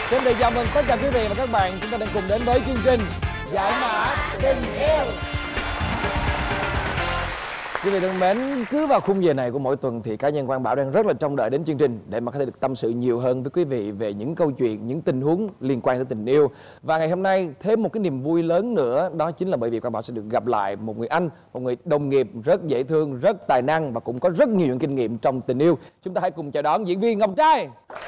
Xin được chào mừng tất cả quý vị và các bạn, chúng ta đang cùng đến với chương trình Giải mã tình yêu. Quý vị thân mến, cứ vào khung giờ này của mỗi tuần thì cá nhân Quang Bảo đang rất là trông đợi đến chương trình để mà có thể được tâm sự nhiều hơn với quý vị về những câu chuyện, những tình huống liên quan tới tình yêu. Và ngày hôm nay thêm một cái niềm vui lớn nữa, đó chính là bởi vì Quang Bảo sẽ được gặp lại một người anh, một người đồng nghiệp rất dễ thương, rất tài năng và cũng có rất nhiều những kinh nghiệm trong tình yêu. Chúng ta hãy cùng chào đón diễn viên Ngọc Trai.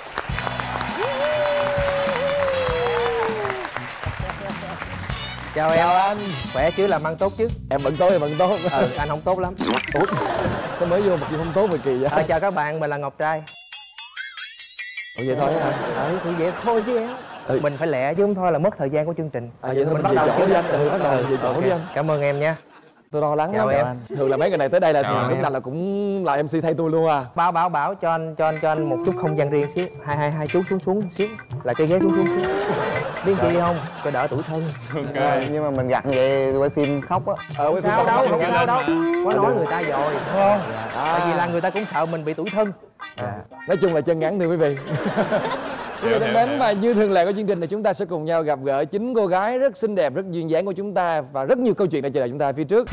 Chào em. Anh khỏe chứ, làm ăn tốt chứ? Em vẫn tốt, em vẫn tốt. Anh không tốt lắm. Ủa? Sao mới vô mà chị không tốt vậy kỳ vậy? Chào các bạn, mình là Ngọc Trai. Ủa vậy thôi hả? Thì vậy thôi chứ em. Mình phải lẹ chứ không thôi là mất thời gian của chương trình. Vậy thôi mình bắt đầu chứ anh. Bắt đầu về chỗ đi anh. Cảm ơn em nha. Tôi lo lắng lắm em. Thường là mấy người này tới đây là lúc nào là cũng là MC thay tôi luôn à. Bảo cho anh một chút không gian riêng xíu. Hai chú xuống xíu. Là cái ghế xuống xíu. Biết gì không? Cho đỡ tủi thân. Nhưng mà mình gặt vậy quay phim khóc á. Không sao đâu. Có nói người ta rồi, đúng không? Tại vì là người ta cũng sợ mình bị tủi thân. Nói chung là chân ngắn thưa quý vị. Quý vị thân mến, và như thường lệ của chương trình này chúng ta sẽ cùng nhau gặp gỡ 9 cô gái rất xinh đẹp, rất duyên dáng của chúng ta và rất nhiều câu chuyện đã chờ đợi chúng ta phía trước.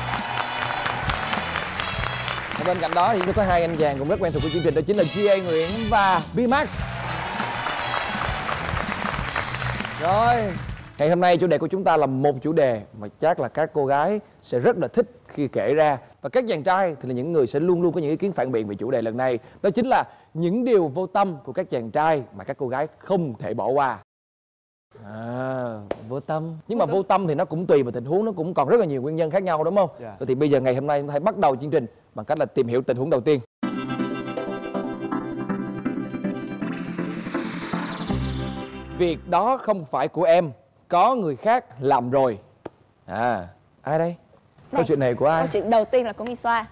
Và bên cạnh đó thì chúng ta có hai anh chàng cũng rất quen thuộc của chương trình, đó chính là GA Nguyễn và B-Max. Rồi, ngày hôm nay chủ đề của chúng ta là một chủ đề mà chắc là các cô gái sẽ rất là thích khi kể ra. Và các chàng trai thì là những người sẽ luôn luôn có những ý kiến phản biện về chủ đề lần này. Đó chính là những điều vô tâm của các chàng trai mà các cô gái không thể bỏ qua. Vô tâm. Nhưng mà vô tâm thì nó cũng tùy vào tình huống, nó cũng còn rất là nhiều nguyên nhân khác nhau đúng không? Thì bây giờ ngày hôm nay chúng ta hãy bắt đầu chương trình bằng cách là tìm hiểu tình huống đầu tiên. Việc đó không phải của em, có người khác làm rồi. Ai đây? Câu chuyện này của ai? Câu chuyện đầu tiên là của Misoa.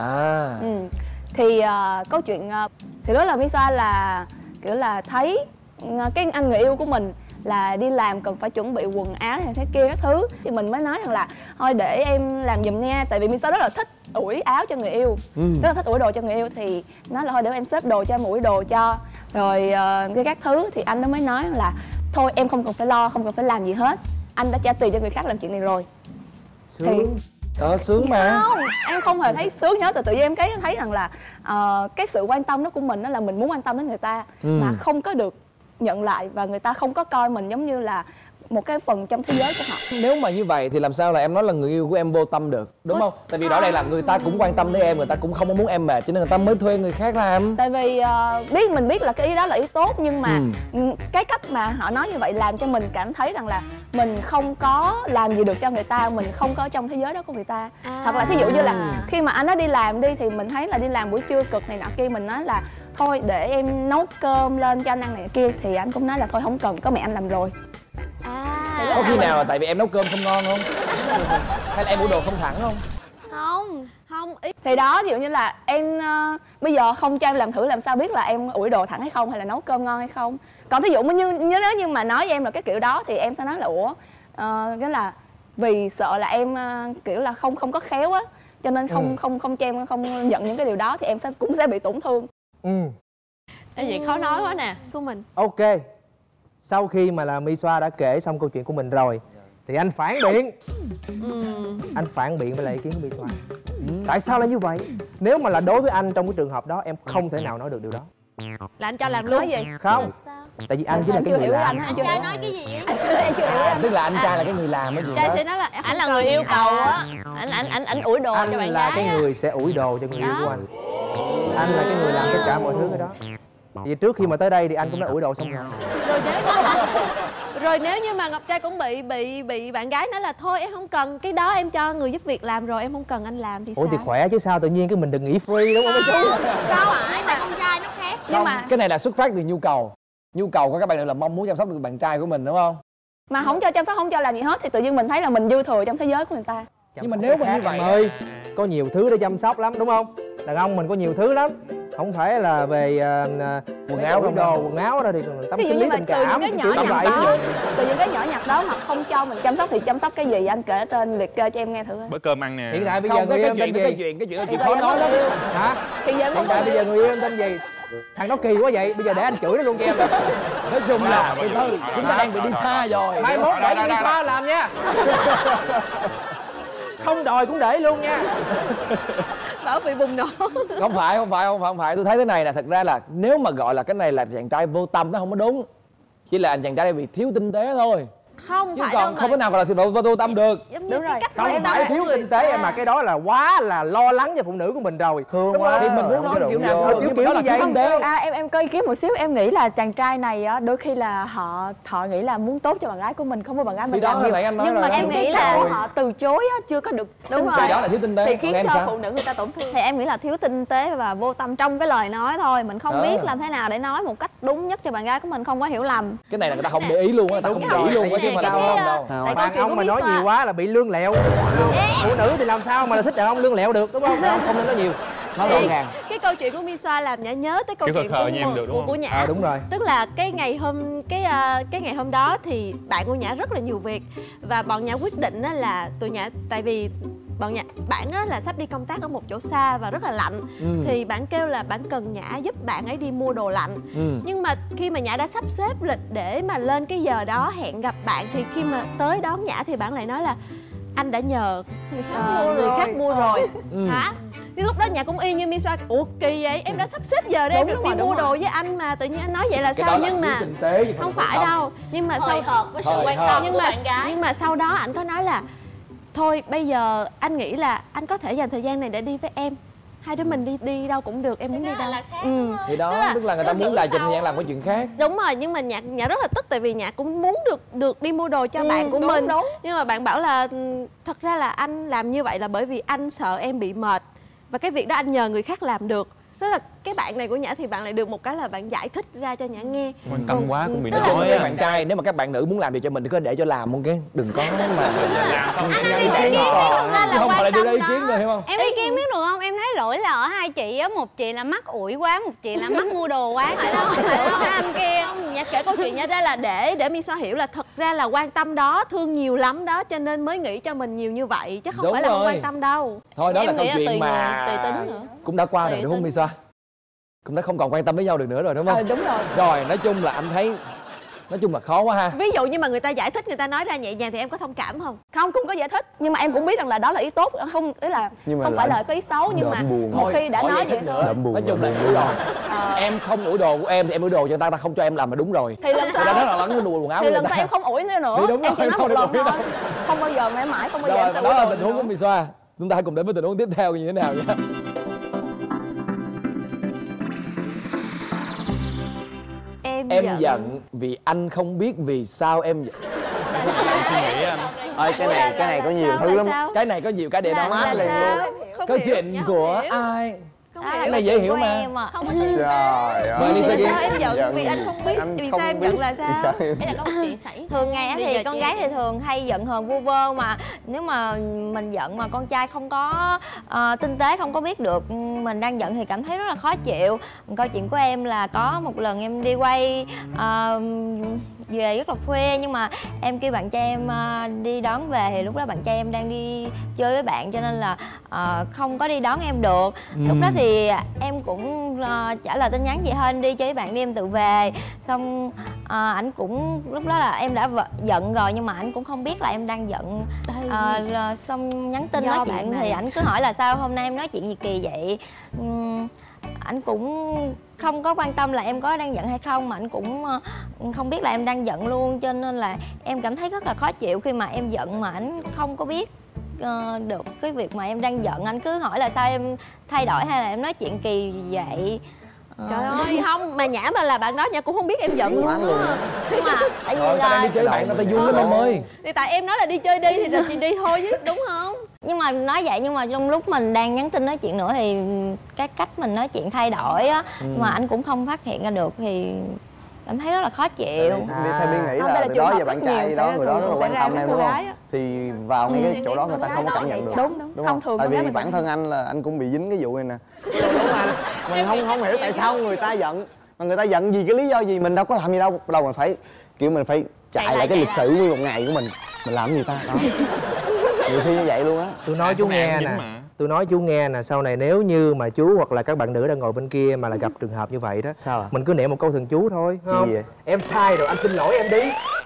Thì câu chuyện thì đó là Misoa là kiểu là thấy cái anh người yêu của mình là đi làm cần phải chuẩn bị quần áo hay thế kia các thứ, thì mình mới nói rằng là thôi để em làm giùm nha, tại vì Misoa rất là thích ủi áo cho người yêu, rất là thích ủi đồ cho người yêu, thì nói là thôi để em xếp đồ cho em, ủi đồ cho rồi cái các thứ, thì anh nó mới nói là thôi em không cần phải lo, không cần phải làm gì hết, anh đã trả tiền cho người khác làm chuyện này rồi. Sướng. Sướng mà. Không, em không hề thấy sướng nhớ, từ tự nhiên em thấy rằng là cái sự quan tâm đó của mình đó là mình muốn quan tâm đến người ta mà không có được nhận lại, và người ta không có coi mình giống như là một cái phần trong thế giới của họ. Nếu mà như vậy thì làm sao là em nói là người yêu của em vô tâm được, đúng không? Tại vì rõ đây là người ta cũng quan tâm đến em, người ta cũng không muốn em mệt, cho nên người ta mới thuê người khác làm. Tại vì mình biết là cái ý đó là ý tốt, nhưng mà cái cách mà họ nói như vậy làm cho mình cảm thấy rằng là mình không có làm gì được cho người ta, mình không có trong thế giới đó của người ta. Hoặc là thí dụ như là khi mà anh ấy đi làm đi, thì mình thấy là đi làm buổi trưa cực này nọ kia, mình nói là thôi để em nấu cơm lên cho anh ăn này kia, thì anh cũng nói là thôi không cần, có mẹ anh làm rồi. Có khi nào là tại vì em nấu cơm không ngon không? Hay là em ủi đồ không thẳng không? Không ý. Thì đó, ví dụ như là em bây giờ không cho em làm thử, làm sao biết là em ủi đồ thẳng hay không, hay là nấu cơm ngon hay không. Còn thí dụ nếu như mà nói với em là cái kiểu đó thì em sẽ nói là ủa cái là vì sợ là em kiểu là không có khéo á, cho nên không cho em không nhận những cái điều đó, thì em cũng sẽ bị tổn thương. Cái gì khó nói quá nè của mình. Ok, sau khi mà là Misoa đã kể xong câu chuyện của mình rồi thì anh phản biện. Anh phản biện với lại ý kiến của Misoa. Tại sao lại như vậy? Nếu mà là đối với anh trong cái trường hợp đó, em không thể nào nói được điều đó. Là anh cho làm luôn gì? Không. Tại vì anh chỉ là cái người làm. Anh trai nói cái gì vậy? Em chưa hiểu anh. Tức là anh trai là cái người làm cái gì đó. Trai sẽ nói là anh là người yêu cầu á. Anh ủi đồ cho bạn gái. Anh là cái người sẽ ủi đồ cho người yêu của anh. Anh là cái người làm tất cả mọi thứ cái đó. Vì trước khi mà tới đây thì anh cũng đã ủi đồ xong rồi. Rồi nếu như mà Ngọc Trai cũng bị bạn gái nói là thôi em không cần cái đó, em cho người giúp việc làm rồi, em không cần anh làm thì sao? Ủa thì khỏe chứ sao, tự nhiên cái mình đừng nghỉ free đúng không mấy chú? Đâu phải, tại con trai nó khác. Nhưng mà cái này là xuất phát từ nhu cầu của các bạn nữ là mong muốn chăm sóc được bạn trai của mình, đúng không? Mà không cho chăm sóc, không cho làm gì hết thì tự nhiên mình thấy là mình dư thừa trong thế giới của người ta. Nhưng mà nếu mà như vậy ơi, có nhiều thứ để chăm sóc lắm đúng không? Đàn ông mình có nhiều thứ lắm, không phải là về quần áo không, đồ quần áo đó thì tâm sinh lý tình cảm từ những cái nhỏ nhặt đó mà không cho mình chăm sóc thì chăm sóc cái gì? Anh kể tên liệt kê cho em nghe thử. Bữa cơm ăn nè. Hiện tại bây giờ người yêu em tên gì? Cái chuyện đó chị khó nói lắm. Hả? Hiện tại bây giờ người yêu em tên gì? Thằng đó kỳ quá vậy, bây giờ để anh chửi nó luôn cho em. Nói chung là từ từ chúng ta đang bị đi xa rồi. Mai mốt để đi xa làm nha. Không đòi cũng để luôn nha. Bảo bị bùng nổ. Không phải. Tôi thấy thế này nè, thật ra là nếu mà gọi là cái này là chàng trai vô tâm nó không có đúng. Chỉ là chàng trai bị thiếu tinh tế thôi. Không chứ phải còn đâu không có nào gọi là vô tâm được. Giống như Đúng cái rồi. cách Không quan tâm phải của thiếu người tinh tế ta. mà cái đó là quá là lo lắng cho phụ nữ của mình rồi. Thương Đúng quá. không? Thì mình muốn nói kiểu nào cũng được, nhưng mà đó là thiếu tinh tế. Em có ý kiến một xíu, em nghĩ là chàng trai này á, đôi khi là họ nghĩ là muốn tốt cho bạn gái của mình, không có bạn gái mình đó làm nhiều. nãy anh nói Nhưng rồi mà đó. em nghĩ là họ từ chối á, chưa có được đúng Thì đó là thiếu tinh tế. thì Còn khiến em cho sao? phụ nữ người ta tổn thương. Thì em nghĩ là thiếu tinh tế và vô tâm trong cái lời nói thôi. Mình không biết làm thế nào để nói một cách đúng nhất cho bạn gái của mình không có hiểu lầm. Cái này là người ta không để ý luôn á, người ta không để ý luôn á chứ không phải là không đâu. Tại câu Đàn chuyện ông của mà Miss nói Hoa. nhiều quá là bị lương lẹo. Phụ nữ thì làm sao mà thích đàn ông lương lẹo được, đúng không? Không nên nói nhiều. Nói gọn gàng. Cái câu chuyện của Miss Hoa làm Nhã nhớ tới câu Kiểu chuyện khờ như em được, đúng không? của Nhã. Đúng rồi. Tức là cái ngày hôm đó thì bạn của Nhã rất là nhiều việc và bọn Nhã quyết định á là tụi Nhã, tại vì bạn á là sắp đi công tác ở một chỗ xa và rất là lạnh, thì bạn kêu là bạn cần Nhã giúp bạn ấy đi mua đồ lạnh. Nhưng mà khi mà Nhã đã sắp xếp lịch để mà lên cái giờ đó hẹn gặp bạn, thì khi mà tới đón Nhã thì bạn lại nói là anh đã nhờ người khác mua rồi. Hả? Cái lúc đó Nhã cũng y như Miss Hoa. Ủa kỳ vậy, em đã sắp xếp giờ để em được đi mua đồ với anh mà tự nhiên anh nói vậy là sao? Nhưng mà không phải đâu. Nhưng mà sau hợp với sự quan tâm của bạn gái. nhưng mà sau đó anh có nói là thôi bây giờ anh nghĩ là anh có thể dành thời gian này để đi với em, hai đứa mình đi đâu cũng được, em muốn đi đâu. Thì đó tức là người ta muốn là dành thời gian làm cái chuyện khác. Đúng rồi, nhưng mà Nhã rất là tức tại vì Nhã cũng muốn được đi mua đồ cho bạn của mình. Nhưng mà bạn bảo là thật ra là anh làm như vậy là bởi vì anh sợ em bị mệt, và cái việc đó anh nhờ người khác làm được. Tức là cái bạn này của Nhã thì bạn lại được một cái là bạn giải thích ra cho Nhã nghe. Quan tâm quá cũng bị Tức là nói Các á. bạn trai nếu mà các bạn nữ muốn làm gì cho mình thì cứ để cho làm không, cái đừng có mà Ý kiến không ra là không phải là quan đưa tâm ra ý kiến đó. rồi, hiểu không? Em ý kiến biết được không? Em thấy lỗi là ở hai chị á, một chị là mắc ủi quá, một chị là mắc mua đồ quá. Phải đâu, phải đâu. Cái anh kia. Không, Nhã kể câu chuyện Nhã ra là để Miss Hoa hiểu là thật ra là quan tâm đó, thương nhiều lắm đó, cho nên mới nghĩ cho mình nhiều như vậy, chứ không Đúng phải là không rồi. quan tâm đâu. Thôi đó Em là nghĩ câu là chuyện tùy mà người, tùy tính nữa. cũng đã qua rồi Tùy đúng không tính. Misa? Cũng đã không còn quan tâm với nhau được nữa rồi đúng không? Đúng rồi. Rồi nói chung là anh thấy nói chung là khó quá ha. Ví dụ như mà người ta giải thích, người ta nói ra nhẹ nhàng thì em có thông cảm không? Không, cũng có giải thích, nhưng mà em cũng biết rằng là đó là ý tốt, không ý là Nhưng mà không phải lại là có ý xấu, nhưng mà đượm buồn. một khi đã Thôi nói giải vậy thích thôi. Đậm buồn nói chung là rồi. hiểu rồi. Em không ủi đồ của em thì em ủi đồ cho người ta không cho em làm là đúng rồi. Thì lần Người ta rất sau là lắng đùa quần áo thì của lần người sau ta. em không ủi nữa Thì đúng em rồi, chỉ nói không một lần được ủi thôi, không bao giờ mãi mãi không bao giờ Rồi em sẽ đó ủi là đồ tình huống nữa. của Misa. Chúng ta hãy cùng đến với tình huống tiếp theo như thế nào nhé. Em giận vì anh không biết vì sao em giận. Suy nghĩ anh. Ơi cái này có nhiều thứ lắm. Cái này có nhiều cái để Là nói liền sao? luôn. Không Câu hiểu, chuyện Nhã của không hiểu. ai? Không Cái hiểu. này dễ hiểu Của mà. em à. Không có tin. Trời ơi. Mời đi Vì Sa sao Kim. em giận? Vì anh không biết. Vì sao em giận là sao? Đây là có một chuyện xảy. Thường ngày á Đi thì giờ con chị gái em. thì thường hay giận hờn vu vơ, mà nếu mà mình giận mà con trai không có tinh tế, không có biết được mình đang giận thì cảm thấy rất là khó chịu. Câu chuyện của em là có một lần em đi quay về rất là khuya, nhưng mà em kêu bạn trai em đi đón về, thì lúc đó bạn trai em đang đi chơi với bạn cho nên là không có đi đón em được. Lúc đó thì em cũng trả lời tin nhắn vậy thôi, đi chơi với bạn đi em tự về. Xong ảnh cũng lúc đó là em đã giận rồi, nhưng mà ảnh cũng không biết là em đang giận. Rồi xong nhắn tin Do nói bạn chuyện này. thì ảnh cứ hỏi là sao hôm nay em nói chuyện gì kỳ vậy. Ảnh cũng không có quan tâm là em có đang giận hay không, mà ảnh cũng không biết là em đang giận luôn, cho nên là em cảm thấy rất là khó chịu khi mà em giận mà ảnh không có biết được cái việc mà em đang giận. Anh cứ hỏi là sao em thay đổi hay là em nói chuyện kỳ vậy. Trời ơi, không, mà Nhã mà là bạn đó Nhã cũng không biết em giận luôn Bán luôn. á. Nhưng mà tại vì Rồi ta đang đi chơi với bạn, người ta vui lắm em ơi. Thì tại em nói là đi chơi đi thì là chị đi thôi chứ, đúng không? nhưng mà nói vậy, nhưng mà trong lúc mình đang nhắn tin nói chuyện nữa thì cái cách mình nói chuyện thay đổi á, mà anh cũng không phát hiện ra được thì cảm thấy rất là khó chịu. Thay Bi nghĩ Không, đây là là từ trường đó hợp giờ bạn rất nhiều trai đó, xảy người ra, đó rất là thường quan xảy tâm ra em với đúng cô không? gái á. Thì vào ngay cái chỗ đó người ta không có cảm nhận được. Đúng. Đúng Thông không? thường Tại con gái vì mình bản thân anh là anh cũng bị dính cái vụ này nè. Đúng mà mình không hiểu tại sao người ta giận, mà người ta giận vì cái lý do gì, mình đâu có làm gì đâu. Đâu mình phải kiểu mình phải chạy lại cái lịch sử nguyên một ngày của mình làm gì ta đó. Nhiều khi như vậy luôn á. Tôi nói chú Hôm nay nghe em nè, dính mà. Tôi nói chú nghe nè, sau này nếu như mà chú hoặc là các bạn nữ đang ngồi bên kia mà là gặp trường hợp như vậy đó, sao à? mình cứ niệm một câu thần chú thôi, Chi không? vậy? Em sai rồi, anh xin lỗi em đi.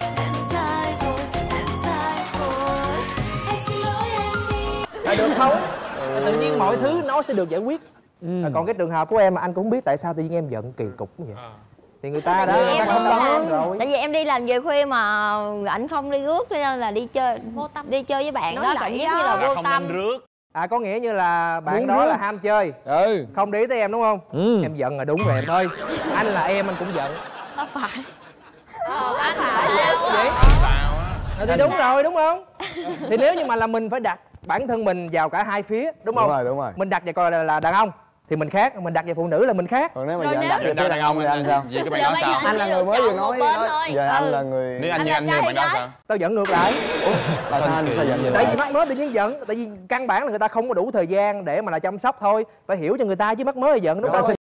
Là được không? Tự nhiên mọi thứ nó sẽ được giải quyết. Còn cái trường hợp của em mà anh cũng không biết tại sao tự nhiên em giận kỳ cục như vậy. Thì người ta đã không đón rồi. Tại vì em đi làm về khuya mà ảnh không đi rước, cho nên là đi chơi vô tâm, đi chơi với bạn đó, cảm giác như là vô tâm. À, có nghĩa như là bạn đó là ham chơi, không để ý tới em đúng không? Em giận là đúng rồi em ơi. Anh là em, anh cũng giận. Không phải. Anh phải vậy? Thì đúng rồi đúng không? Thì nếu như mà là mình phải đặt bản thân mình vào cả hai phía đúng không? Đúng rồi. Mình đặt vào coi là đàn ông thì mình khác, mình đặt vào phụ nữ là mình khác. Còn nếu mà giờ anh đặt vào đàn ông thì anh sao? Vậy các bạn nói sao? Anh là người mới vừa nói đó. Giờ anh là người... Nếu anh như bạn đó sao? Tao giận ngược lại. Tại sao anh sao giận ngược Tại lại? vì mắc mới tự nhiên giận. Tại vì căn bản là người ta không có đủ thời gian để mà là chăm sóc thôi. Phải hiểu cho người ta chứ mắc mới là giận đúng không?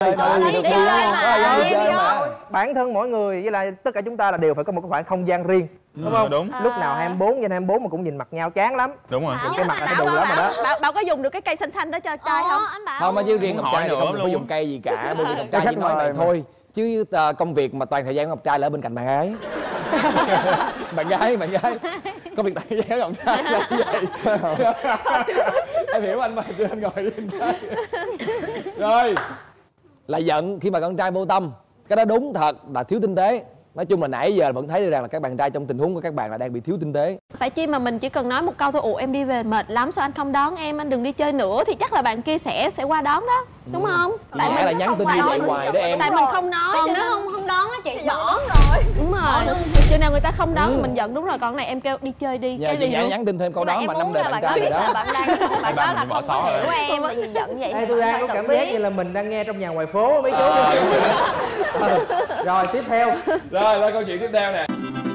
Bản thân mỗi người với lại tất cả chúng ta là đều phải có một cái khoảng không gian riêng, đúng không? Đúng. Lúc nào 24 trên 24 mà cũng nhìn mặt nhau chán lắm. Đúng rồi. Cái mặt là phải đù lắm rồi đó. Bảo có dùng được cái cây xanh xanh đó cho trai không? Không, mà chứ riêng Ngọc Trai thì không có dùng cây gì cả, bởi vì Ngọc Trai chỉ nói vậy thôi. Chứ công việc mà toàn thời gian của Ngọc Trai là ở bên cạnh bạn gái. bạn gái công việc toàn thời gian của Ngọc Trai là như vậy. Em hiểu anh mà, anh ngồi bên trái. Rồi là giận khi mà con trai vô tâm, cái đó đúng thật là thiếu tinh tế. Nói chung là nãy giờ vẫn thấy được rằng là các bạn trai trong tình huống của các bạn là đang bị thiếu tinh tế. Phải chi mà mình chỉ cần nói một câu thôi, ủa em đi về mệt lắm sao anh không đón em, anh đừng đi chơi nữa, thì chắc là bạn kia sẽ qua đón đó, đúng không? Tại mình là nhắn tin như vậy hoài đó em. Tại mình không nói. Còn cho nếu nên... không đón á chị bỏ rồi. Đúng rồi. Chừng nào người ta không đón thì mình giận, đúng rồi. Còn này em kêu đi chơi đi, cái đi luôn. Nhắn tin thêm câu đó mà 5 đời bạn trai rồi đó. Bạn đó là không có hiểu em tại vì giận vậy. Đây tôi đang có cảm giác như là mình đang nghe trong nhà ngoài phố mấy chú. Rồi tiếp theo. Rồi câu chuyện tiếp theo nè.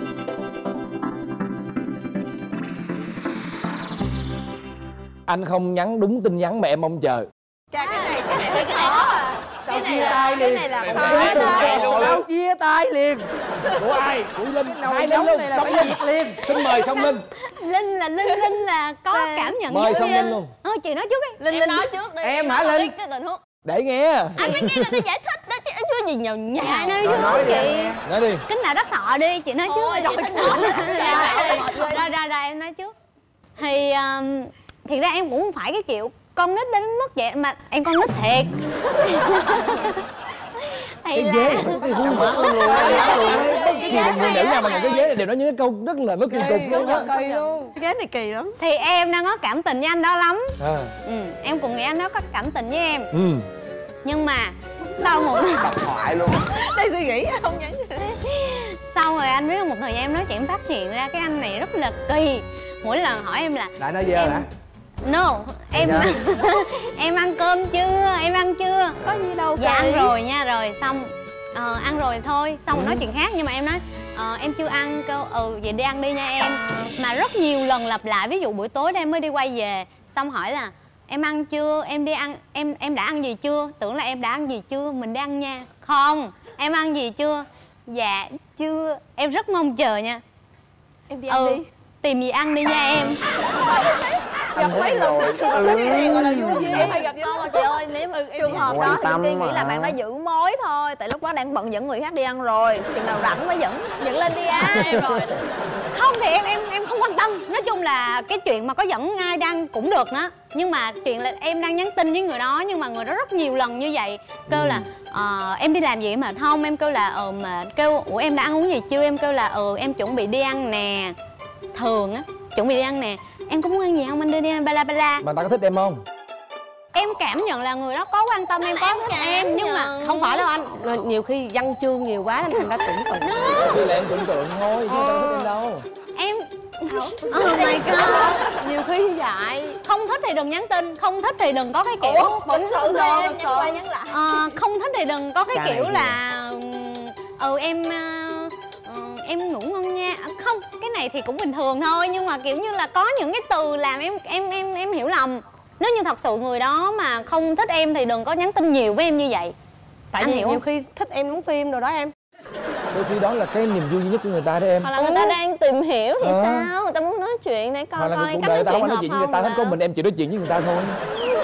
Anh không nhắn đúng tin nhắn mà em mong chờ. Cái này khó. Tao chia tay liền. Cái này là khó. Tao chia tay liền. Của ai? Của Linh. Hai Linh luôn. Xong Linh liền. Xin mời Song Linh. Linh là có cảm nhận. Mời Song Linh luôn. Chị nói trước đi. Linh nói trước đi. Em hả Linh? Cái tình huống. Để nghe. Anh mới nghe người ta giải thích đó chứ em chưa gì nhào nhào. Nói trước chị. Nói đi. Kính nào đắc thọ đi, chị nói trước. Rồi em nói trước. Thì thiệt ra em cũng không phải cái kiểu con nít đến mức vậy, mà em con nít thiệt. Thì là cái khuôn mặt luôn luôn. Bất kỳ một người nữ nào mà nhận cái ghế này đều nói những cái câu rất là nó kỳ cục luôn á. Kỳ luôn. Cái ghế này kỳ lắm. Thì em đang có cảm tình với anh đó lắm. Em cũng nghĩ anh đó có cảm tình với em. Nhưng mà sau một thoại luôn. Đang suy nghĩ không nhắn. Sau rồi anh biết một thời gian em nói chuyện em phát hiện ra cái anh này rất là kỳ. Mỗi lần hỏi em là lại nói dơ hả? No, em em ăn cơm chưa? Em ăn chưa? Có gì đâu. Dạ ăn rồi nha, rồi xong ăn rồi thôi, xong rồi nói chuyện khác. Nhưng mà em nói em chưa ăn, kêu vậy đi ăn đi nha em. Mà rất nhiều lần lặp lại, ví dụ buổi tối em mới đi quay về, xong hỏi là em ăn chưa, em đi ăn, em đã ăn gì chưa? Tưởng là em đã ăn gì chưa, mình đi ăn nha. Không, em ăn gì chưa? Dạ chưa, em rất mong chờ nha. Em đi ăn đi. Tìm gì ăn đi nha em. Gặp mấy lần gọi là vui duyên. Em hay gặp nhau mà chị ơi, nếu mà trường hợp đó thì Kim nghĩ là bạn đã giữ mối thôi. Tại lúc đó đang bận dẫn người khác đi ăn rồi. Chừng nào rảnh mới dẫn lên đi ăn rồi. Không thì em không quan tâm. Nói chung là cái chuyện mà có dẫn ai đang cũng được nữa. Nhưng mà chuyện là em đang nhắn tin với người đó, nhưng mà người đó rất nhiều lần như vậy. Kêu là em đi làm gì mà không? Em kêu là mà kêu ủa em đã ăn uống gì chưa? Em kêu là em chuẩn bị đi ăn nè. Thường á, chuẩn bị đi ăn nè. Em có muốn ăn gì không? Anh đưa đi ăn bala bala. Mà ta có thích em không? Em cảm nhận là người đó có quan tâm em, có thích em. Nhưng mà không phải đâu anh. Nhiều khi văn chương nhiều quá nên thành ra tưởng tượng. Khi là em tưởng tượng thôi, chứ đâu thích em đâu. Em oh my god. Nhiều khi như vậy. Không thích thì đừng nhắn tin. Không thích thì đừng có cái kiểu vẫn sự thôi, em nhắn qua nhắn lại. Không thích thì đừng có cái kiểu là em ngủ ngon nha. Không, cái này thì cũng bình thường thôi. Nhưng mà kiểu như là có những cái từ làm em hiểu lầm. Nếu như thật sự người đó mà không thích em thì đừng có nhắn tin nhiều với em như vậy. Tại vì nhiều khi thích em đóng phim rồi đó em. Đôi khi đó là cái niềm vui duy nhất của người ta đó em. Hoặc là người ta đang tìm hiểu thì sao? Người ta muốn nói chuyện để coi coi cách cuộc nói đời chuyện nói hợp chuyện với không. người ta hết, có mình em chỉ nói chuyện với người ta thôi.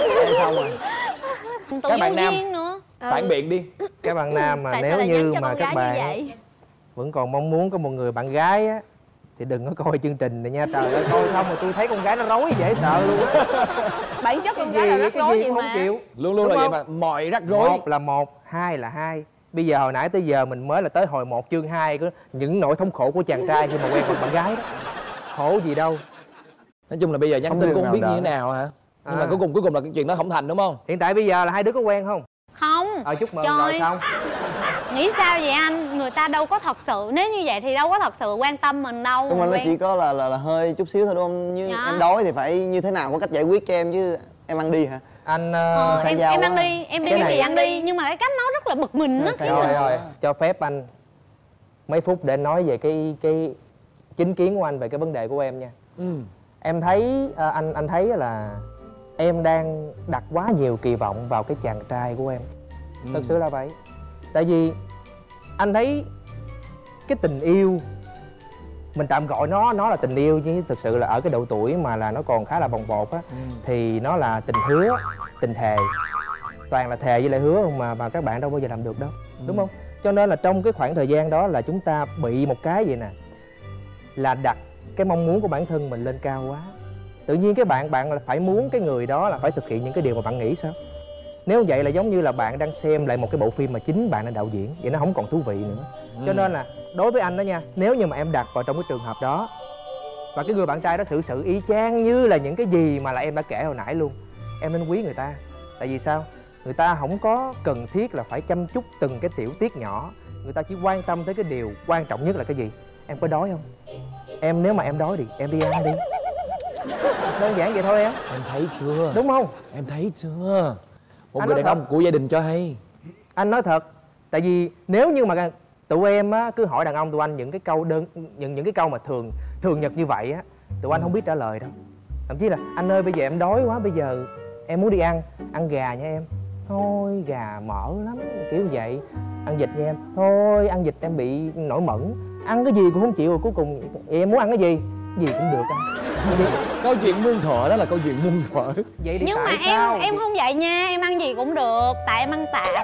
xong rồi. Tụi Các bạn giáo nam. viên nữa. Phản biện đi. Các bạn nam mà Tại sao nếu lại như nhắn cho mà con các gái bạn như vậy? vẫn còn mong muốn có một người bạn gái á thì đừng có coi chương trình này nha. Trời ơi, coi xong rồi tôi thấy con gái nó rối dễ sợ luôn á. Bản chất con gái là rắc cái rối gì gì cũng không mà. chịu. Luôn luôn Đúng là không? vậy mà, mọi rắc rối. Một là một, hai là hai. Bây giờ hồi nãy tới giờ mình mới là tới hồi 1 chương 2 có những nỗi thống khổ của chàng trai khi mà quen một bạn gái đó. Khổ gì đâu. Nói chung là bây giờ nhắn Không tin đường cũng không nào biết như đỡ. thế nào hả? Nhưng mà cuối cùng là cái chuyện đó không thành đúng không? Hiện tại bây giờ là hai đứa có quen không? Không. Chúc mừng Trời. rồi xong. Nghĩ sao vậy anh? Người ta đâu có thật sự, nếu như vậy thì đâu có thật sự quan tâm mình đâu. Nhưng mà nó Quen- chỉ có là hơi chút xíu thôi đúng không? Như Dạ. em đói thì phải như thế nào, có cách giải quyết cho em chứ. Em ăn đi hả? Anh Xã em giao ăn quá. đi, em đi Cái cái này- gì ăn đi. Nhưng mà cái cách nó rất là bực mình á. Xã Khiến giao. mình... rồi cho phép anh mấy phút để nói về cái chính kiến của anh về cái vấn đề của em nha. Em thấy anh thấy là em đang đặt quá nhiều kỳ vọng vào cái chàng trai của em. Thật sự là vậy. Tại vì anh thấy cái tình yêu, mình tạm gọi nó là tình yêu, chứ thực sự là ở cái độ tuổi mà là nó còn khá là bồng bột á, thì nó là tình hứa, tình thề. Toàn là thề với lại hứa không mà các bạn đâu bao giờ làm được đâu, đúng không? Cho nên là trong cái khoảng thời gian đó là chúng ta bị một cái vậy nè, là đặt cái mong muốn của bản thân mình lên cao quá. Tự nhiên cái bạn là phải muốn cái người đó là phải thực hiện những cái điều mà bạn nghĩ sao? Nếu vậy là giống như là bạn đang xem lại một cái bộ phim mà chính bạn là đạo diễn, vậy nó không còn thú vị nữa. Cho nên là đối với anh đó nha, nếu như mà em đặt vào trong cái trường hợp đó và cái người bạn trai đó xử sự y chang như là những cái gì mà là em đã kể hồi nãy luôn, em nên quý người ta. Tại vì sao? Người ta không có cần thiết là phải chăm chút từng cái tiểu tiết nhỏ, người ta chỉ quan tâm tới cái điều quan trọng nhất là cái gì. Em có đói không? Em nếu mà em đói thì em đi ăn đi. Đơn giản vậy thôi em. Em thấy chưa? Đúng không? Em thấy chưa? Một Anh người nói đàn thật. ông của gia đình cho hay. Anh nói thật. Tại vì nếu như mà tụi em á cứ hỏi đàn ông tụi anh những cái câu những cái câu mà thường nhật như vậy á, tụi anh không biết trả lời đâu. Thậm chí là anh ơi bây giờ em đói quá, bây giờ em muốn đi ăn gà nha em. Thôi gà mỡ lắm, kiểu vậy. Ăn vịt nha em. Thôi ăn vịt em bị nổi mẩn. Ăn cái gì cũng không chịu, rồi cuối cùng em muốn ăn cái gì cũng được anh. Câu chuyện muôn thuở đó là câu chuyện muôn thuở. Vậy thì Nhưng mà tại sao? em không vậy nha, em ăn gì cũng được. Tại em ăn tạ.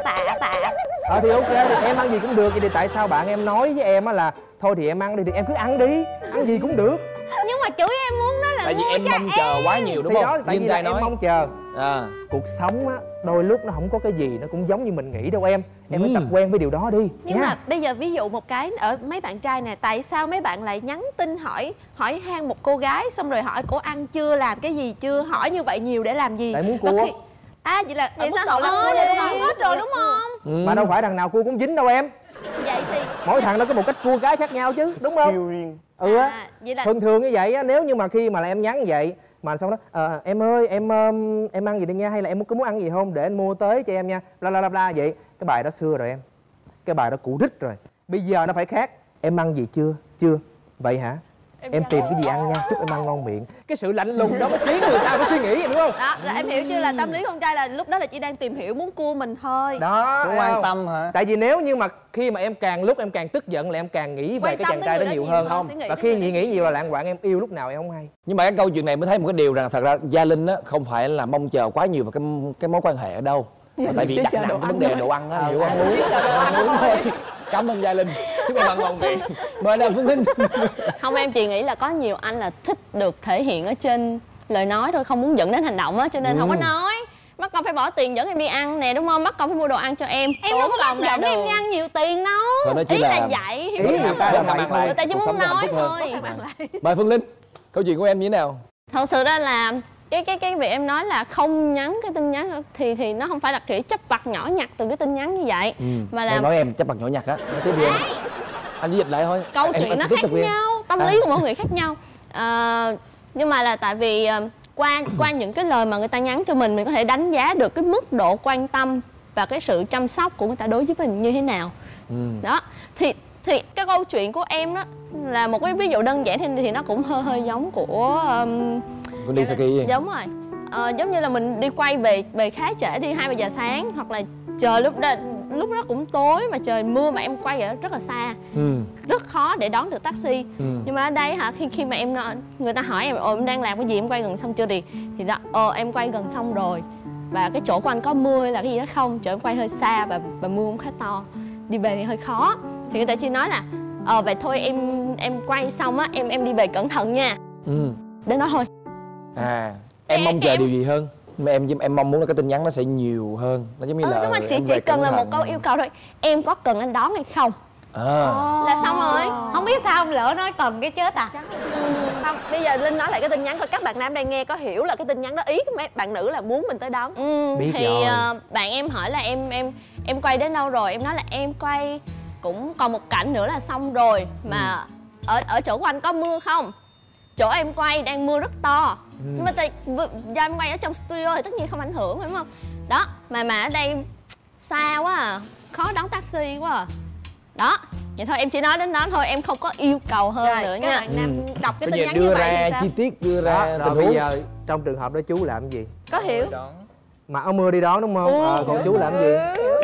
Thì ok, thì em ăn gì cũng được. Vậy thì tại sao bạn em nói với em á là thôi thì em ăn đi, thì em cứ ăn đi, ăn gì cũng được. Nhưng mà chửi em muốn đó là Tại vì mua em cho mong chờ quá nhiều đúng Thì không? đó, tại Như vì là trai em nói. mong chờ. Cuộc Sống á, đôi lúc nó không có cái gì nó cũng giống như mình nghĩ đâu em. Em phải tập quen với điều đó đi. Nhưng nha. mà bây giờ ví dụ một cái ở mấy bạn trai nè, tại sao mấy bạn lại nhắn tin hỏi han một cô gái xong rồi hỏi cổ ăn chưa, làm cái gì chưa, hỏi như vậy nhiều để làm gì? Tại muốn Và cua. vậy là Vậy ở mức sao độ họ là nói cua vậy? là cũng hết rồi đúng không? Mà đâu phải thằng nào cua cũng dính đâu em. Vậy thì Mỗi thằng nó có một cách cua cái khác nhau chứ, đúng không? Skill riêng. vậy là Thường như vậy á, nếu như mà khi mà là em nhắn vậy mà sau đó em ơi em ăn gì đây nha, hay là em có muốn ăn gì không để anh mua tới cho em nha, bla bla bla vậy. Cái bài đó xưa rồi em, cái bài đó cũ rích rồi. Bây giờ nó phải khác. Em ăn gì chưa vậy hả? Em tìm cái gì ăn nha, chúc em ăn ngon miệng. Cái sự lạnh lùng đó mới khiến người ta phải suy nghĩ, đúng không? đó là em hiểu chưa, là tâm lý con trai là lúc đó là chỉ đang tìm hiểu, muốn cua mình thôi. Đó, Cũng thấy quan không? tâm hả? Tại vì nếu như mà khi mà em càng lúc em càng tức giận là em càng nghĩ về Quan cái tâm chàng tới trai người đó đó nhiều nhiều hơn hơn, không? sẽ nghĩ Và tới khi người đó nghĩ nhiều. nhiều là lạng quạng em yêu lúc nào em không hay. Nhưng mà cái câu chuyện này mới thấy một cái điều rằng thật ra Gia Linh á không phải là mong chờ quá nhiều vào cái mối quan hệ ở đâu. Mà tại vì đặt nặng cái vấn đề đồ ăn á, hiểu không? Ăn uống thôi. Cảm ơn Gia Linh. Chúc em ăn ngon miệng. Mời nào Phương Linh. Không, em chỉ nghĩ là có nhiều anh là thích được thể hiện ở trên lời nói thôi, không muốn dẫn đến hành động á, cho nên không có nói. Bắt con phải bỏ tiền dẫn em đi ăn nè, đúng không? Bắt con phải mua đồ ăn cho em. Em đâu có bắt dẫn em đi ăn nhiều tiền đâu. Thôi nói chỉ Ý là là vậy. Ý người ta là vậy thôi. Người ta chỉ Cuộc sống muốn sẽ hạnh nói phúc hơn. thôi. Mời Phương Linh. Câu chuyện của em như thế nào? Thật sự ra là cái việc em nói là không nhắn cái tin nhắn thì nó không phải là kiểu chấp vặt nhỏ nhặt từ cái tin nhắn như vậy, mà là Em nói em chấp bằng nhỏ nhặt á. Nói tiếp đi em. Anh chỉ dịch lại thôi. câu Em chuyện nó tiếp khác tục đi em. nhau, tâm lý của mỗi người khác nhau. Nhưng mà là tại vì qua những cái lời mà người ta nhắn cho mình có thể đánh giá được cái mức độ quan tâm và cái sự chăm sóc của người ta đối với mình như thế nào. Đó thì cái câu chuyện của em đó là một cái ví dụ đơn giản thì nó cũng hơi giống của Con đi Saki gì? giống rồi. Giống như là mình đi quay về khá trễ, đi 2-3 giờ sáng, hoặc là trời lúc đó cũng tối mà trời mưa mà em quay ở rất là xa, rất khó để đón được taxi. Nhưng mà ở đây hả, khi mà người ta hỏi em em đang làm cái gì, em quay gần xong chưa thì đó em quay gần xong rồi. và cái chỗ của anh có mưa hay là cái gì đó không, chỗ em quay hơi xa và mưa cũng khá to, đi về thì hơi khó. Thì người ta chỉ nói là vậy thôi em quay xong á em đi về cẩn thận nha. Đến đó thôi. Em mong chờ điều gì hơn? Em mong muốn là cái tin nhắn nó sẽ nhiều hơn, nó giống như là đúng rồi, chỉ cần là một câu yêu cầu thôi, em có cần anh đón hay không, là xong rồi. Không biết sao ông lỡ nói cần cái chết à. Không, bây giờ Linh nói lại cái tin nhắn coi các bạn nam đang nghe có hiểu là cái tin nhắn đó ý của mấy bạn nữ là muốn mình tới đón. Thì bạn em hỏi là em quay đến đâu rồi, em nói là em quay cũng còn một cảnh nữa là xong rồi, mà ở chỗ của anh có mưa không? Chỗ em quay đang mưa rất to. Nhưng mà do em quay ở trong studio thì tất nhiên không ảnh hưởng, phải không? Đó, mà ở đây xa quá à, khó đón taxi quá à. Đó, vậy thôi em chỉ nói đến đó thôi, em không có yêu cầu hơn nữa nha. Các bạn nam đọc cái tin nhắn như vậy thì sao? Chi tiết đưa ra rồi bây giờ trong trường hợp đó chú làm cái gì? Có hiểu. Mặc áo mưa đi đón đúng không? Còn chú làm cái gì?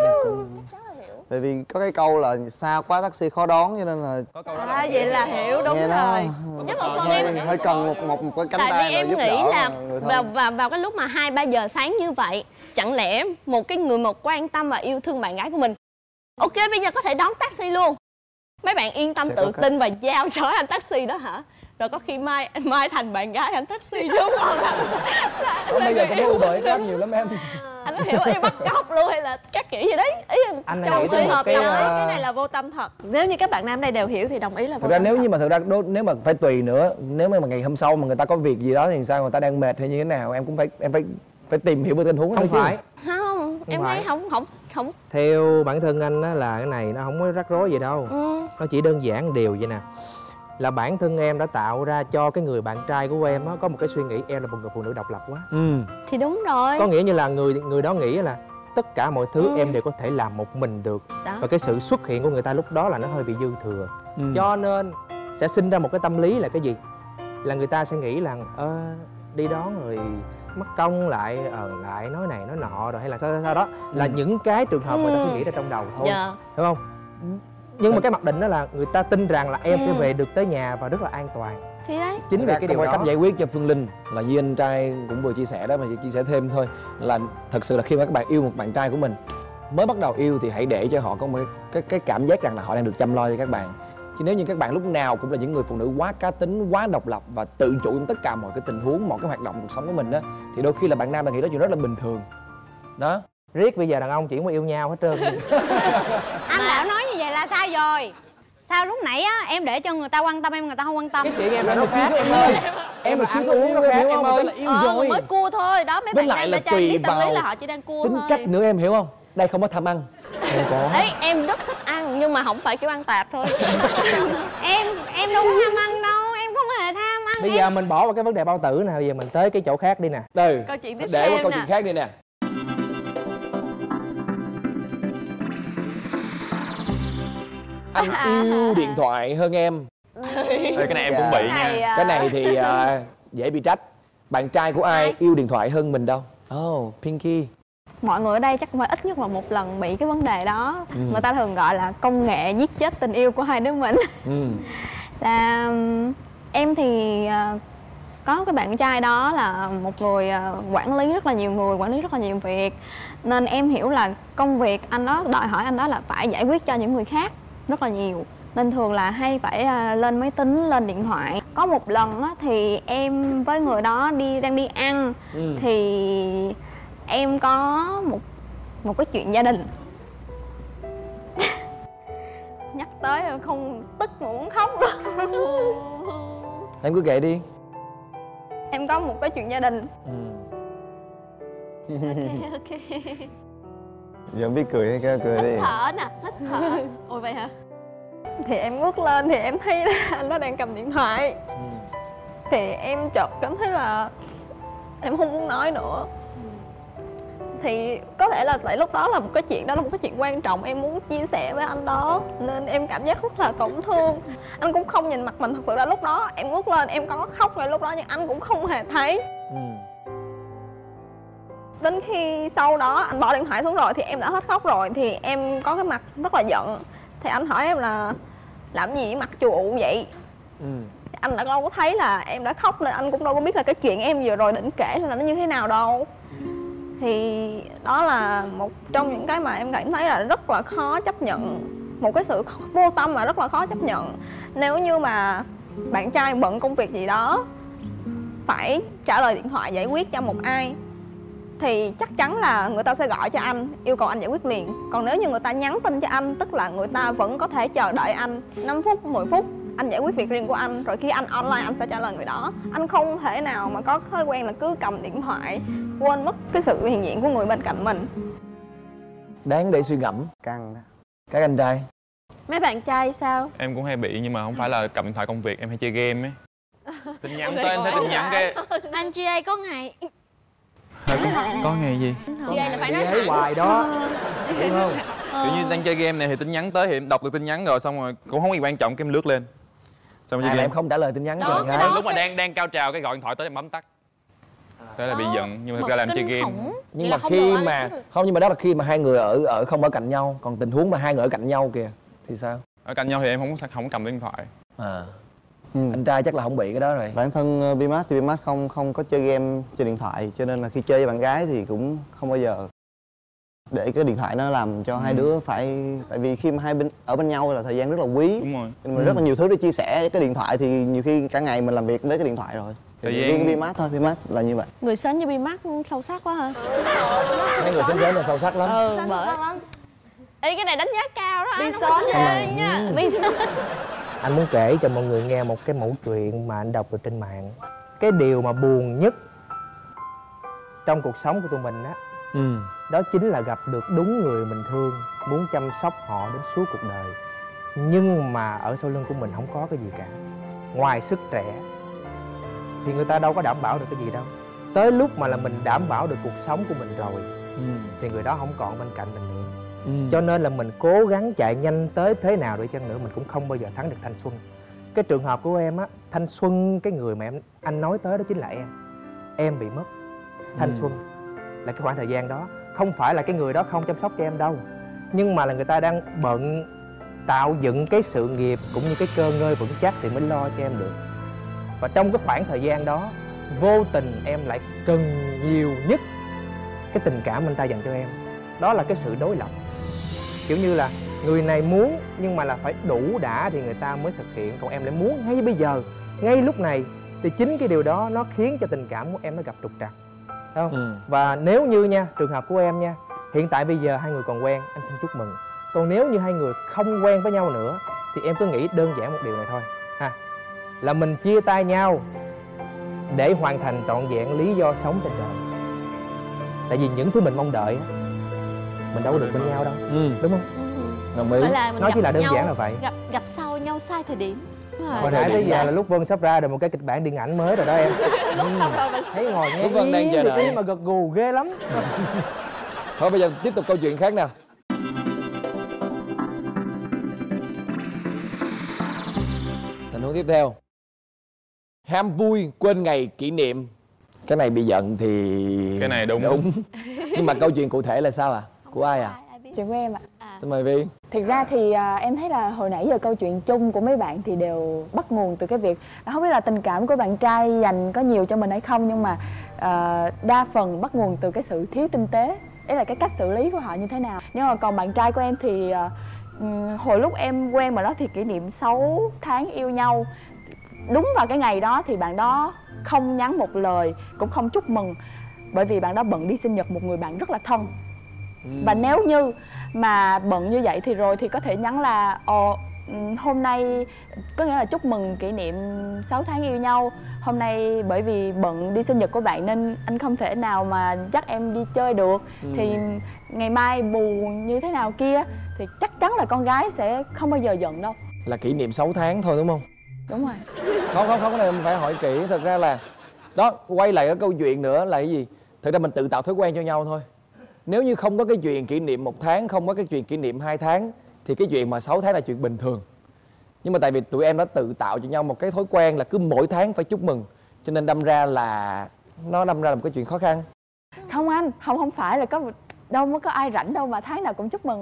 Tại vì có cái câu là xa quá taxi khó đón, cho nên là vậy là hiểu đúng rồi. Nhưng một phần em hơi cần một cái cánh tay. Tại vì em nghĩ là vào cái lúc mà 2-3 giờ sáng như vậy, chẳng lẽ một cái người quan tâm và yêu thương bạn gái của mình, ok bây giờ có thể đón taxi luôn, mấy bạn yên tâm tự tin và giao cho anh taxi đó hả? Rồi có khi mai thành bạn gái anh taxi chứ không? Bây giờ cũng có Uber Grab nhiều lắm em. Anh có hiểu em bắt cóc luôn hay là các kiểu gì đấy, ý anh trong trường hợp cái, cái này là vô tâm thật. Nếu như các bạn nam đây đều hiểu thì đồng ý là vô thực ra tâm nếu thật. như mà nếu mà phải tùy nữa, nếu mà ngày hôm sau mà người ta có việc gì đó thì sao, người ta đang mệt hay như thế nào, em cũng phải tìm hiểu về tình huống. Không phải không em thấy không. Theo bản thân anh á là cái này nó không có rắc rối gì đâu. Nó chỉ đơn giản điều vậy nè, là bản thân em đã tạo ra cho cái người bạn trai của em á có một cái suy nghĩ em là một người phụ nữ độc lập quá. Thì đúng rồi. Có nghĩa như là người đó nghĩ là tất cả mọi thứ em đều có thể làm một mình được đó. Và cái sự xuất hiện của người ta lúc đó là nó hơi bị dư thừa. Cho nên sẽ sinh ra một cái tâm lý là cái gì, là người ta sẽ nghĩ là đi đón rồi mất công lại lại nói này nói nọ rồi hay là sao đó, là những cái trường hợp người ta suy nghĩ ra trong đầu thôi, hiểu không? Nhưng mà cái mặc định đó là người ta tin rằng là em sẽ về được tới nhà và rất là an toàn. Thì đấy, chính vì cái điều đó cách giải quyết cho Phương Linh là Duy anh trai cũng vừa chia sẻ đó, mà chia sẻ thêm thôi, là thật sự là khi mà các bạn yêu một bạn trai của mình, mới bắt đầu yêu thì hãy để cho họ có một cái cảm giác rằng là họ đang được chăm lo cho các bạn. Chứ nếu như các bạn lúc nào cũng là những người phụ nữ quá cá tính, quá độc lập và tự chủ trong tất cả mọi cái tình huống, mọi cái hoạt động cuộc sống của mình đó, thì đôi khi là bạn nam bạn nghĩ đó chuyện rất là bình thường. Đó. Riết bây giờ đàn ông chỉ có yêu nhau hết trơn. Anh Bảo nói như vậy là sai rồi. Sao lúc nãy á em để cho người ta quan tâm em, người ta không quan tâm. Cái chuyện em là nó khác em ơi. Em là ăn uống nó khác em ơi. Yêu rồi. mới cua thôi đó, mấy bạn nam đã cho em biết tâm lý là họ chỉ đang cua tính thôi. cách nữa em hiểu không? Đây không có tham ăn. Không có. Đấy, em rất thích ăn nhưng mà không phải kiểu ăn tạp thôi. Em đâu có tham ăn đâu, em không hề tham ăn. Bây giờ mình bỏ vào cái vấn đề bao tử nè, bây giờ mình tới cái chỗ khác đi nè. Câu chuyện tiếp để theo qua câu chuyện khác đi nè. Anh yêu điện thoại hơn em. Cái này em cũng bị nha. Cái này thì dễ bị trách. Bạn trai của ai yêu điện thoại hơn mình đâu? Pinky. Mọi người ở đây chắc cũng phải ít nhất là một lần bị cái vấn đề đó. Người ta thường gọi là công nghệ giết chết tình yêu của hai đứa mình. Là em thì có cái bạn trai đó là một người quản lý rất là nhiều người, quản lý rất là nhiều việc, nên em hiểu là công việc anh đó đòi hỏi anh đó là phải giải quyết cho những người khác rất là nhiều, nên thường là hay phải lên máy tính, lên điện thoại. Có một lần á, thì em với người đó đang đi ăn, thì em có một cái chuyện gia đình. Nhắc tới không tức mà muốn khóc luôn. Em cứ kể đi. Em có một cái chuyện gia đình. Ok. Giờ không biết cười hay cười đi. Hít thở nè, hít thở. Ôi vậy hả? Thì em ngước lên thì em thấy là anh đó đang cầm điện thoại. Thì em chợt cảm thấy là em không muốn nói nữa. Thì có thể là tại lúc đó là một cái chuyện đó là một cái chuyện quan trọng, em muốn chia sẻ với anh đó, nên em cảm giác rất là tổn thương. Anh cũng không nhìn mặt mình, thật sự là lúc đó em ngước lên em có khóc ngay lúc đó nhưng anh cũng không hề thấy. Đến khi sau đó anh bỏ điện thoại xuống rồi thì em đã hết khóc rồi, thì em có cái mặt rất là giận. Thì anh hỏi em là làm gì mặt chù ụ vậy. Anh đã đâu có thấy là em đã khóc, nên anh cũng đâu có biết là cái chuyện em vừa rồi định kể là nó như thế nào đâu. thì đó là một trong những cái mà em cảm thấy là rất là khó chấp nhận, một cái sự vô tâm mà rất là khó chấp nhận. Nếu như mà bạn trai bận công việc gì đó phải trả lời điện thoại giải quyết cho một ai thì chắc chắn là người ta sẽ gọi cho anh, yêu cầu anh giải quyết liền. Còn nếu như người ta nhắn tin cho anh, tức là người ta vẫn có thể chờ đợi anh 5 phút, 10 phút, anh giải quyết việc riêng của anh, rồi khi anh online anh sẽ trả lời người đó. Anh không thể nào mà có thói quen là cứ cầm điện thoại, quên mất cái sự hiện diện của người bên cạnh mình. Đáng để suy ngẫm. Căng đó. Các anh trai? Mấy bạn trai sao? Em cũng hay bị, nhưng mà không phải là cầm điện thoại công việc, em hay chơi game ấy. Tin nhắn tới, thấy tin nhắn cái Anh GA có ngày có ngày gì? GA là phải nói thấy hoài đó, đúng không? Kiểu như đang chơi game này thì tin nhắn tới thì em đọc được tin nhắn rồi, xong rồi cũng không có gì quan trọng, cái em lướt lên. Xong rồi chơi game. Em không trả lời tin nhắn Đó, rồi cái ngay. đó. Lúc mà đang cao trào cái gọi điện thoại tới em bấm tắt. Thế là bị giận, nhưng mà thực ra là em chơi game. Nhưng mà khi mà không, nhưng mà đó là khi mà hai người ở không ở cạnh nhau, còn tình huống mà hai người ở cạnh nhau kìa thì sao? Ở cạnh nhau thì em không cầm điện thoại. Anh trai chắc là không bị cái đó rồi. Bản thân Bimax thì Bimax không có chơi game trên điện thoại, cho nên là khi chơi với bạn gái thì cũng không bao giờ để cái điện thoại nó làm cho hai đứa phải, tại vì khi mà hai bên ở bên nhau là thời gian rất là quý. Đúng rồi. Nên mình rất là nhiều thứ để chia sẻ. Cái điện thoại thì nhiều khi cả ngày mình làm việc với cái điện thoại rồi. Thời Riêng cái Bimax thôi, Bimax là như vậy. Người sến như Bimax sâu sắc quá ha. Mấy người sến sến là sâu sắc lắm. Bởi Ê, cái này đánh giá cao đó anh. Bi sến nha. Anh muốn kể cho mọi người nghe một cái mẩu chuyện mà anh đọc được trên mạng. Cái điều mà buồn nhất trong cuộc sống của tụi mình á, đó chính là gặp được đúng người mình thương, muốn chăm sóc họ đến suốt cuộc đời, nhưng mà ở sau lưng của mình không có cái gì cả ngoài sức trẻ, thì người ta đâu có đảm bảo được cái gì đâu. Tới lúc mà là mình đảm bảo được cuộc sống của mình rồi thì người đó không còn bên cạnh mình nữa. Cho nên là mình cố gắng chạy nhanh tới thế nào để chăng nữa mình cũng không bao giờ thắng được thanh xuân. Cái trường hợp của em á, thanh xuân, cái người mà anh nói tới đó chính là em. Em bị mất thanh xuân là cái khoảng thời gian đó. Không phải là cái người đó không chăm sóc cho em đâu, nhưng mà là người ta đang bận tạo dựng cái sự nghiệp cũng như cái cơ ngơi vững chắc thì mới lo cho em được. Và trong cái khoảng thời gian đó, vô tình em lại cần nhiều nhất cái tình cảm anh ta dành cho em. Đó là cái sự đối lập. Kiểu như là người này muốn nhưng mà là phải đủ đã thì người ta mới thực hiện, còn em lại muốn ngay bây giờ, ngay lúc này. Thì chính cái điều đó nó khiến cho tình cảm của em nó gặp trục trặc, không? Và nếu như nha, trường hợp của em nha, hiện tại bây giờ hai người còn quen, anh xin chúc mừng. Còn nếu như hai người không quen với nhau nữa thì em cứ nghĩ đơn giản một điều này thôi ha, là mình chia tay nhau để hoàn thành trọn vẹn lý do sống trên đời. Tại vì những thứ mình mong đợi mình đâu có được bên nhau đâu, đúng không? Đồng ý. Nó chỉ là đơn giản là vậy. Gặp sau nhau sai thời điểm. Hồi nãy tới giờ là lúc Vân sắp ra được một cái kịch bản điện ảnh mới rồi đó em. Lúc đầu rồi mình thấy ngồi nghe Lúc Vân đang chờ đợi mà gật gù ghê lắm. Thôi bây giờ tiếp tục câu chuyện khác nào. Tình huống tiếp theo. Ham vui quên ngày kỷ niệm. Cái này bị giận thì Cái này đúng. Nhưng mà câu chuyện cụ thể là sao à? Của ai à? Chuyện của em ạ. Xin mời Vi. Thực ra thì em thấy là hồi nãy giờ câu chuyện chung của mấy bạn thì đều bắt nguồn từ cái việc không biết là tình cảm của bạn trai dành có nhiều cho mình hay không, nhưng mà đa phần bắt nguồn từ cái sự thiếu tinh tế. Đấy là cái cách xử lý của họ như thế nào. Nhưng mà còn bạn trai của em thì hồi lúc em quen mà đó thì kỷ niệm 6 tháng yêu nhau. Đúng vào cái ngày đó thì bạn đó không nhắn một lời, cũng không chúc mừng, bởi vì bạn đó bận đi sinh nhật một người bạn rất là thân. Và nếu như mà bận như vậy thì rồi thì có thể nhắn là hôm nay, có nghĩa là chúc mừng kỷ niệm 6 tháng yêu nhau. Hôm nay bởi vì bận đi sinh nhật của bạn nên anh không thể nào mà dắt em đi chơi được. Thì ngày mai bù như thế nào kia. Thì chắc chắn là con gái sẽ không bao giờ giận đâu. Là kỷ niệm 6 tháng thôi đúng không? Đúng rồi. Không, cái này mình phải hỏi kỹ. Thật ra là đó, quay lại cái câu chuyện nữa là cái gì? Thật ra mình tự tạo thói quen cho nhau thôi. Nếu như không có cái chuyện kỷ niệm 1 tháng, không có cái chuyện kỷ niệm 2 tháng thì cái chuyện mà 6 tháng là chuyện bình thường. Nhưng mà tại vì tụi em đã tự tạo cho nhau một cái thói quen là cứ mỗi tháng phải chúc mừng, cho nên đâm ra là một cái chuyện khó khăn. Không anh, không phải là đâu có ai rảnh đâu mà tháng nào cũng chúc mừng anh.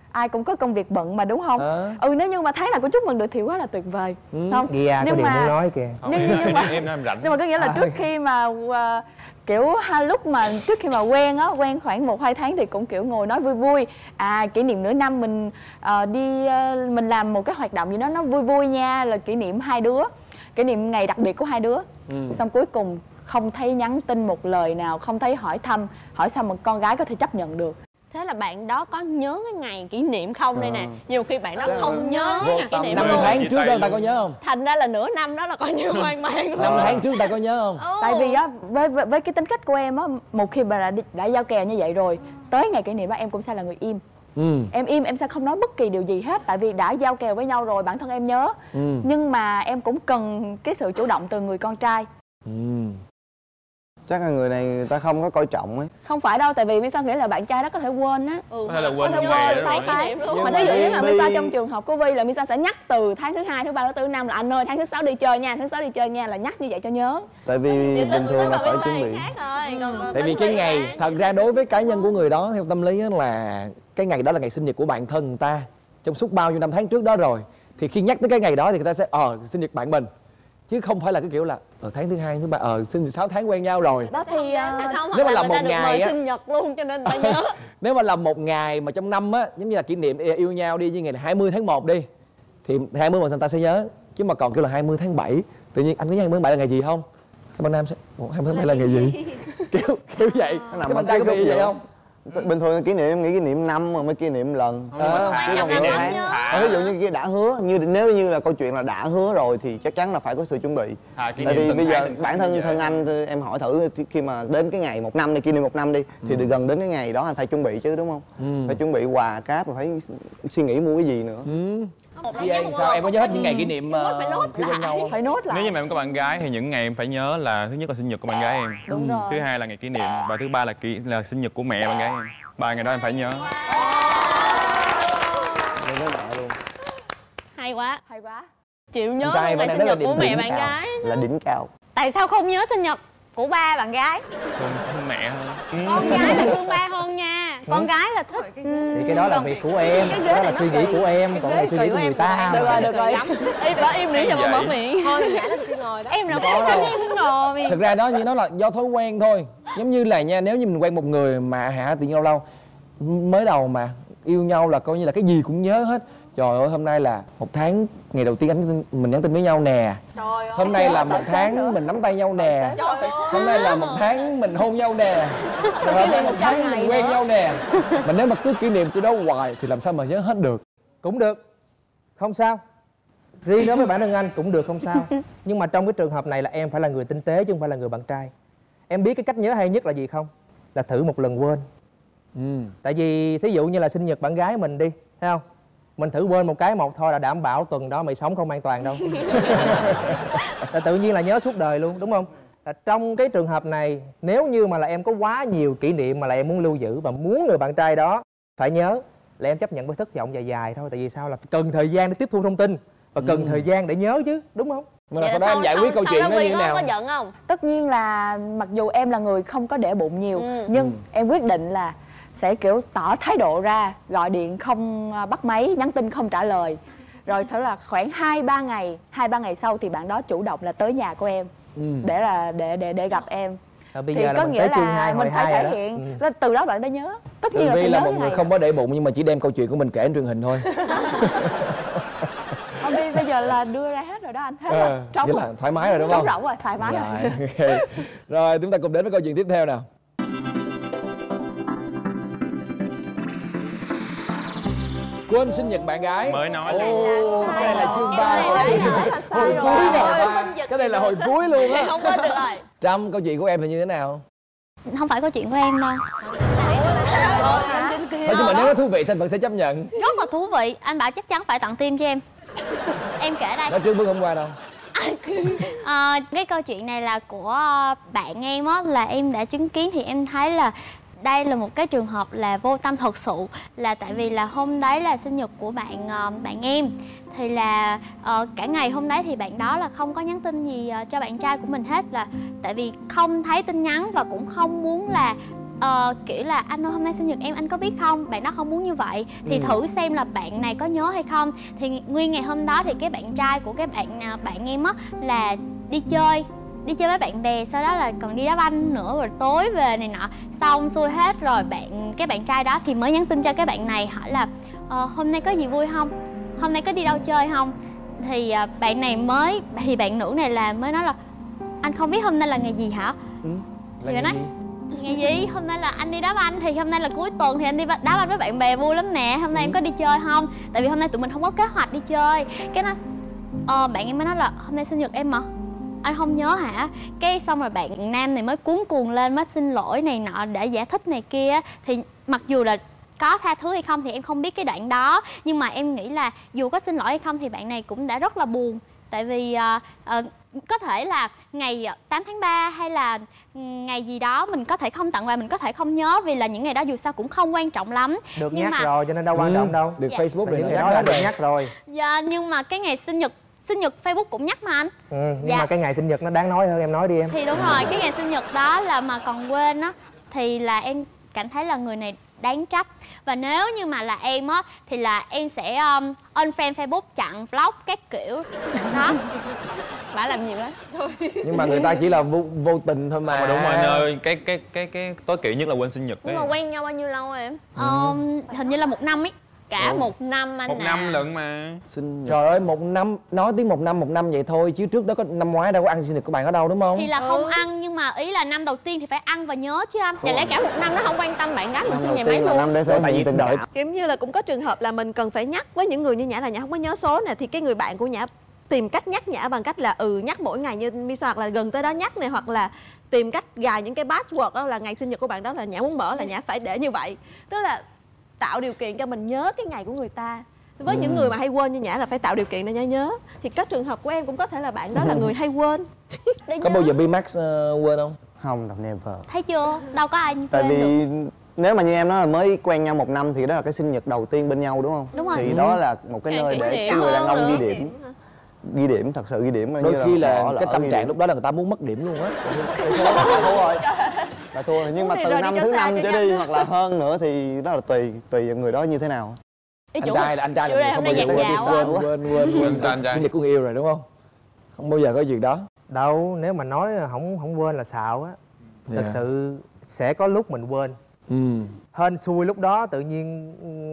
ai cũng có công việc bận mà, đúng không? Nếu như mà tháng nào cũng chúc mừng được thì quá là tuyệt vời, không? Ghi có điều muốn nói kìa. Nhưng mà em nói em rảnh. Nhưng mà có nghĩa là trước khi mà kiểu lúc mà trước khi mà quen khoảng 1-2 tháng thì cũng kiểu ngồi nói vui vui, kỷ niệm nửa năm mình mình làm một cái hoạt động gì đó nó vui vui nha, là kỷ niệm hai đứa, kỷ niệm ngày đặc biệt của hai đứa. Xong cuối cùng không thấy nhắn tin một lời nào, không thấy hỏi thăm, hỏi sao mà con gái có thể chấp nhận được. Thế là bạn đó có nhớ cái ngày kỷ niệm không đây nè? Nhiều khi bạn đó không nhớ ngày kỷ niệm 5 luôn. tháng trước đó ta có nhớ không? Thành ra là nửa năm đó là coi như hoang mang. 5 tháng trước ta có nhớ không? Tại vì á, với cái tính cách của em á, một khi mà đã giao kèo như vậy rồi, tới ngày kỷ niệm đó em cũng sẽ là người im. Em im, em sẽ không nói bất kỳ điều gì hết, tại vì đã giao kèo với nhau rồi, bản thân em nhớ. Nhưng mà em cũng cần cái sự chủ động từ người con trai. Chắc là người này người ta không có coi trọng ấy. Không phải đâu, tại vì Misa nghĩ là bạn trai đó có thể quên á. Có thể là quên Có thể những ngày quên đó 6 rồi. tháng luôn. Mà thí dụ như là Misa trong trường hợp của Vi là Misa sẽ nhắc từ tháng thứ 2, thứ 3, thứ 4, thứ 5 là anh ơi tháng thứ 6 đi chơi nha, tháng thứ 6 đi chơi nha, là nhắc như vậy cho nhớ. Tại vì bình thường là phải chuẩn bị. Tại vì cái ngày, thật ra đối với cá nhân của người đó theo tâm lý là cái ngày đó là ngày sinh nhật của bạn thân người ta trong suốt bao nhiêu năm tháng trước đó rồi, thì khi nhắc tới cái ngày đó thì người ta sẽ sinh nhật bạn mình, chứ không phải là cái kiểu là tháng thứ 2, thứ 3, sinh nhật 6 tháng quen nhau rồi. Đó thì nếu mà làm một ngày á, sinh nhật luôn cho nên ta nhớ. nếu mà làm một ngày mà trong năm á, giống như là kỷ niệm yêu nhau đi, như ngày 20 tháng 1 đi, thì 20 mà người ta sẽ nhớ. Chứ mà còn kêu là 20 tháng 7, tự nhiên anh có nhớ 20 tháng 7 là ngày gì không? Các bạn nam sẽ 20 tháng 7 là ngày gì? kiểu vậy. Cái bạn trai có bị vậy không? Bình thường kỷ niệm em nghĩ kỷ niệm năm mà mới kỷ niệm lần. Chứ còn nửa tháng. Ví dụ như kia đã hứa, nếu như là câu chuyện là đã hứa rồi thì chắc chắn là phải có sự chuẩn bị. Tại vì bây giờ bản thân anh em hỏi thử, khi mà đến cái ngày 1 năm đi, kỷ niệm 1 năm đi, thì gần đến cái ngày đó anh phải chuẩn bị chứ, đúng không? Phải chuẩn bị quà cáp, rồi phải suy nghĩ mua cái gì nữa. Sao em có nhớ hết những ngày kỷ niệm khi quen nhau không? Phải nốt lại. Nếu như mà em có bạn gái thì những ngày em phải nhớ là thứ nhất là sinh nhật của bạn gái em, Đúng rồi. thứ hai là ngày kỷ niệm, và thứ ba là sinh nhật của mẹ bạn gái em. 3 ngày đó em phải nhớ. Hay quá. Hay quá. Chịu nhớ Trai luôn ngày mà sinh đang nhật của đỉnh mẹ bạn cao. gái. Là đỉnh cao. Tại sao không nhớ sinh nhật của ba bạn gái? Thương mẹ hơn. Con gái là thương ba hơn nha. Con gái là thích. Thì cái đó là việc của em, cái đó là suy nghĩ của em, còn cái suy nghĩ của người ta. Được rồi. Im đi cho mà mở miệng. Thôi nhả lên tôi ngồi đó. Em nào không ngồi. Thực ra đó như nó là do thói quen thôi. Giống như là nha, nếu như mình quen một người mà tự nhiên lâu lâu mới đầu mà yêu nhau là coi như là cái gì cũng nhớ hết. Trời ơi, hôm nay là 1 tháng ngày đầu tiên mình nhắn tin với nhau nè. Hôm nay là 1 tháng mình nắm tay nhau nè. Hôm nay là 1 tháng mình hôn nhau nè. Rồi hôm nay 1 tháng mình quen nhau nè. Mà nếu mà cứ kỷ niệm cái đó hoài thì làm sao mà nhớ hết được. Cũng được, không sao. Riêng đối với bản thân anh cũng được, không sao. Nhưng mà trong cái trường hợp này là em phải là người tinh tế chứ không phải là người bạn trai. Em biết cái cách nhớ hay nhất là gì không? Là thử một lần quên. Tại vì thí dụ như là sinh nhật bạn gái mình đi, thấy không? Mình thử quên một cái một thôi là đảm bảo tuần đó mày sống không an toàn đâu. Là tự nhiên là nhớ suốt đời luôn, đúng không? Là trong cái trường hợp này, nếu như mà là em có quá nhiều kỷ niệm mà là em muốn lưu giữ và muốn người bạn trai đó phải nhớ, là em chấp nhận với thất vọng dài dài thôi. Tại vì sao? Là cần thời gian để tiếp thu thông tin và cần thời gian để nhớ chứ, đúng không? Mà sau đó em giải quyết câu chuyện nó như thế nào? Có giận không? Tất nhiên là mặc dù em là người không có để bụng nhiều, nhưng em quyết định là sẽ kiểu tỏ thái độ ra, gọi điện không bắt máy, nhắn tin không trả lời. Rồi thế là khoảng 2-3 ngày sau thì bạn đó chủ động là tới nhà của em để gặp em. Bây thì giờ là có mình nghĩa tới chương là 2 mình phải thể hiện từ đó bạn đã nhớ. Tất nhiên là Tường Vi phải là nhớ một cái người này. không có để bụng nhưng mà chỉ đem câu chuyện của mình kể trên truyền hình thôi. Vi bây giờ là đưa ra hết rồi đó anh. Hết rồi. Vậy là thoải mái rồi đúng không? Trống rỗng rồi, thoải mái rồi. Okay. Rồi chúng ta cùng đến với câu chuyện tiếp theo nào. Quên sinh nhật bạn gái. Mới nói cái này là chương 3 hồi cuối nè. Cái này là hồi cuối luôn á. Không quên được rồi. Trâm, câu chuyện của em là như thế nào? Không phải câu chuyện của em đâu. Thôi nhưng mà nếu nó thú vị thì mình sẽ chấp nhận. Rất là thú vị. Anh bảo chắc chắn phải tặng tim cho em. Em kể đây. Nói trước bữa hôm qua đâu. Cái câu chuyện này là của bạn em á, là em đã chứng kiến thì em thấy là đây là một cái trường hợp là vô tâm thật sự. Là tại vì là hôm đấy là sinh nhật của bạn em. Thì là cả ngày hôm đấy thì bạn đó là không có nhắn tin gì cho bạn trai của mình hết. Là tại vì không thấy tin nhắn và cũng không muốn là kiểu là anh ơi hôm nay sinh nhật em, anh có biết không, bạn đó không muốn như vậy thì thử xem là bạn này có nhớ hay không. Thì nguyên ngày hôm đó thì cái bạn trai của cái bạn em á là đi chơi với bạn bè, sau đó là còn đi đá banh nữa, rồi tối về này nọ, xong xuôi hết rồi cái bạn trai đó thì mới nhắn tin cho cái bạn này hỏi là hôm nay có gì vui không, hôm nay có đi đâu chơi không. Thì bạn nữ này mới nói là anh không biết hôm nay là ngày gì hả. Thì bạn nói ngày gì, hôm nay là anh đi đá banh, thì hôm nay là cuối tuần thì anh đi đá banh với bạn bè vui lắm nè, hôm nay em có đi chơi không, tại vì hôm nay tụi mình không có kế hoạch đi chơi. Cái nó bạn em mới nói là hôm nay sinh nhật em mà anh không nhớ hả. Cái xong rồi bạn nam này mới cuống cuồng lên, mới xin lỗi này nọ để giải thích này kia. Thì mặc dù là có tha thứ hay không thì em không biết cái đoạn đó, nhưng mà em nghĩ là dù có xin lỗi hay không thì bạn này cũng đã rất là buồn. Tại vì có thể là ngày 8 tháng 3 hay là ngày gì đó mình có thể không tặng quà, mình có thể không nhớ, vì là những ngày đó dù sao cũng không quan trọng lắm. Được nhưng nhắc rồi cho nên đâu quan trọng đâu. Được Facebook những ngày đó là được nhắc rồi. Dạ, nhưng mà cái ngày sinh nhật Facebook cũng nhắc mà anh. Nhưng mà cái ngày sinh nhật nó đáng nói hơn, em nói đi em. Thì đúng rồi, cái ngày sinh nhật đó là mà còn quên á thì là em cảm thấy là người này đáng trách. Và nếu như mà là em á thì là em sẽ unfriend Facebook, chặn vlog các kiểu đó. Bả làm nhiều lắm thôi. Nhưng mà người ta chỉ là vô tình thôi mà. Đúng rồi anh ơi, cái tối kỵ nhất là quên sinh nhật đấy. Nhưng mà quen nhau bao nhiêu lâu rồi em? Hình như là 1 năm ấy. Cả 1 năm anh 1 năm lận mà. Sinh nhật. Trời ơi, 1 năm, nói tiếng 1 năm vậy thôi, chứ trước đó có năm ngoái đâu có ăn sinh nhật của bạn ở đâu đúng không? Thì là không ăn, nhưng mà ý là năm đầu tiên thì phải ăn và nhớ chứ anh. Chả lẽ cả 1 năm nó không quan tâm bạn gái mình sinh ngày Đầu mấy tiên là luôn? năm để thể hiện tình đợi. Kiểu như là cũng có trường hợp là mình cần phải nhắc với những người như Nhã là Nhã không có nhớ số nè, thì cái người bạn của Nhã tìm cách nhắc Nhã bằng cách là nhắc mỗi ngày như Misa, hoặc là gần tới đó nhắc này, hoặc là tìm cách gài những cái password đó là ngày sinh nhật của bạn đó là Nhã muốn mở là Nhã phải để như vậy. Tức là tạo điều kiện cho mình nhớ cái ngày của người ta. Với những người mà hay quên như Nhã là phải tạo điều kiện để Nhã nhớ. Thì có trường hợp của em cũng có thể là bạn đó là người hay quên. Có bao giờ B-Max quên không? Không, never. Thấy chưa, đâu có ai Tại quên vì được. nếu mà như em nói là mới quen nhau 1 năm thì đó là cái sinh nhật đầu tiên bên nhau đúng không? Đúng rồi. Thì đó là một cái nơi để cái người đàn ông ghi điểm. Ghi điểm, thật sự ghi điểm. Đôi khi là bỏ cái lỡ tâm ghi trạng điểm. lúc đó là người ta muốn mất điểm luôn á. Thua rồi. Là thua rồi. Nhưng mà từ năm thứ 5 trở đi hoặc là hơn nữa thì đó là tùy vào người đó như thế nào. Anh trai là người không bao giờ quên sinh nhật của người yêu rồi đúng không? Không bao giờ có chuyện đó. Đâu, nếu mà nói không quên là xạo á. Thật sự sẽ có lúc mình quên. Hên xui lúc đó tự nhiên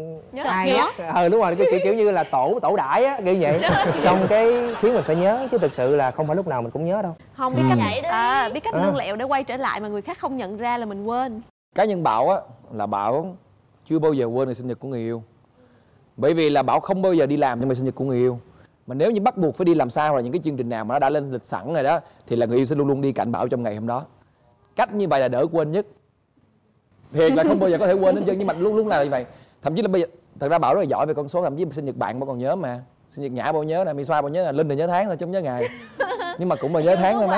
ai á, đúng rồi, kiểu như là tổ đãi á, kiểu vậy. Xong cái khiến mình phải nhớ, chứ thực sự là không phải lúc nào mình cũng nhớ đâu. Không biết cách biết cách lương lẹo để quay trở lại mà người khác không nhận ra là mình quên. Cá nhân Bảo á là Bảo chưa bao giờ quên ngày sinh nhật của người yêu. Bởi vì là Bảo không bao giờ đi làm trong ngày sinh nhật của người yêu. Mà nếu như bắt buộc phải đi làm sao hoặc là những cái chương trình nào mà nó đã lên lịch sẵn rồi đó thì là người yêu sẽ luôn luôn đi cạnh Bảo trong ngày hôm đó. Cách như vậy là đỡ quên nhất. Thiệt là không bao giờ có thể quên hết trơn, nhưng mà luôn là như vậy. Thậm chí là bây giờ thật ra Bảo rất là giỏi về con số, thậm chí sinh nhật bạn Bảo còn nhớ mà. Sinh nhật Nhã Bảo nhớ nè, Misa Bảo nhớ là Linh thì nhớ tháng thôi chứ không nhớ ngày. Nhưng mà cũng mà nhớ tháng thôi